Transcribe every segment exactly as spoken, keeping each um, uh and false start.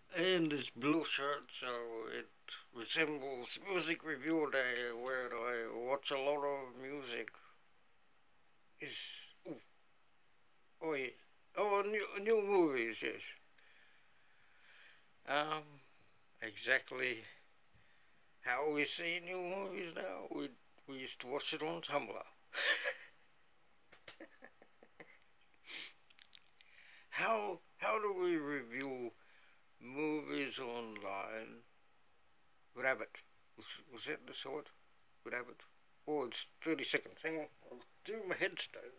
And this blue shirt, so it resembles Music Review Day, where I watch a lot of music. Is oh, oh yeah, oh new new movies, yes. Um, exactly how we see new movies now. We we used to watch it on Tumblr. How how do we review movies online? Rabbit. Was, was that the sword? Rabbit. Oh, it's thirty seconds. Hang on. I'll do my headstone.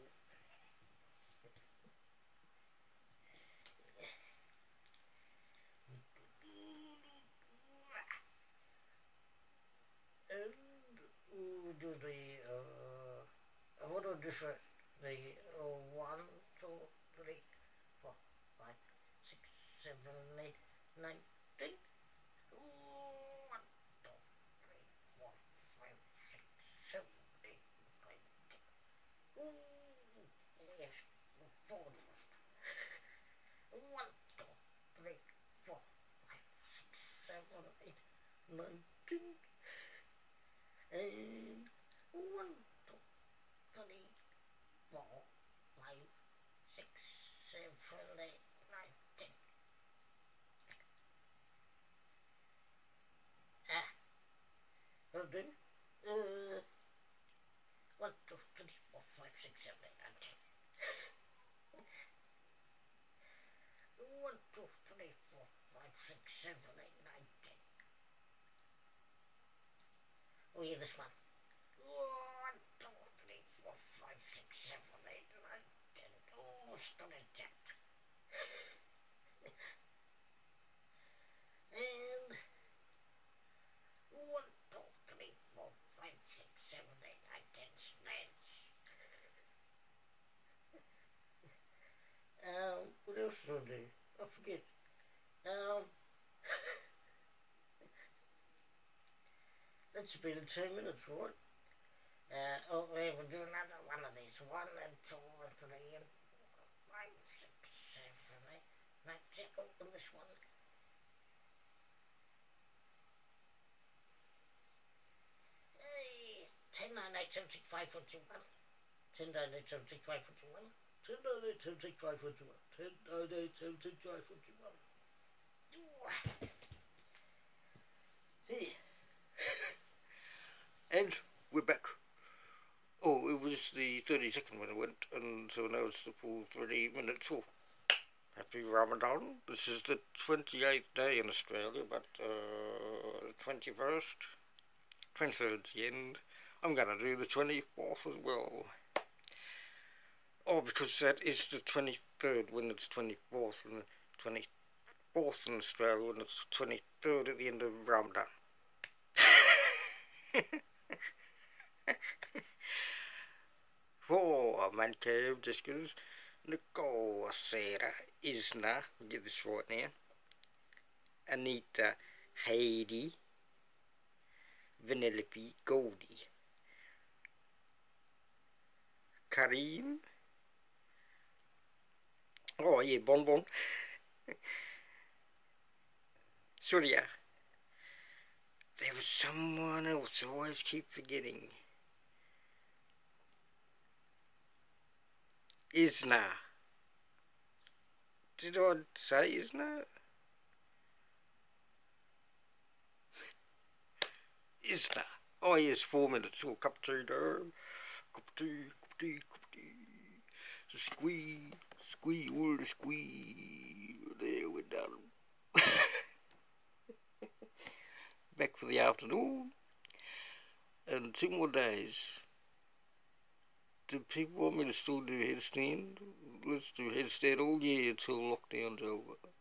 And we'll do the, uh, what do the first? The uh, one, two, three, four, five, six, seven, eight, nine, ten. One, two, three, four, five, six, seven, eight, nine, ten. Ooh, yes, four first. One, two, three, four, five, six, seven, eight, nine, ten. And one, two, three, four, five, six, seven, eight, nine, ten. Ah, well then, uh, one, two, three, four, five, six, seven, eight, nine, ten. One, two, three, four, five, six, seven, eight, nine, ten. Oh yeah, this one. One, two, three, four, five, six, seven, eight, nine, ten. Oh, started that. And one, two, three, four, five, six, seven, eight, nine, ten. Snatch. Um, what else did I do? I forget. Um, that should be the two minutes, right? Uh, oh, yeah, we'll do another one of these. One and two and three and four, five, six, seven, eight, nine, ten. Open this one. Hey, ten, nine, eight, seven, six, five, four, two, one. ten, nine, eight, seven, six, five, four, two, one. ten, nine, eight, seven, six, five, four, two, one. ten, nine, eight, seven, six, five, four, two, one. Hey. And we're back. Oh, it was the thirty second when it went, and so now it's the full thirty minutes. Oh, happy Ramadan. This is the twenty-eighth day in Australia, but uh, the twenty-first, twenty-third's the end. I'm going to do the twenty-fourth as well. Oh, because that is the twenty-third when it's twenty-fourth, and the twenty-fourth in Australia when it's twenty-third at the end of Ramadan. For Man Cave Discus, Nicole Sarah Isna, get this right now, Anita, Heidi, Vanellope, Goldie, Kareem, oh yeah, Bon Bon, Surya. There was someone else I always keep forgetting. Isna. Did I say Isna? Isna. Oh yes, four minutes. Oh, cup of tea there. Cup of tea, cup of tea, cup of tea. Squeeze, squeeze, all the squeeze. There we're done. Back for the afternoon. And two more days. Do people want me to still do headstand? Let's do headstand all year until lockdown's over.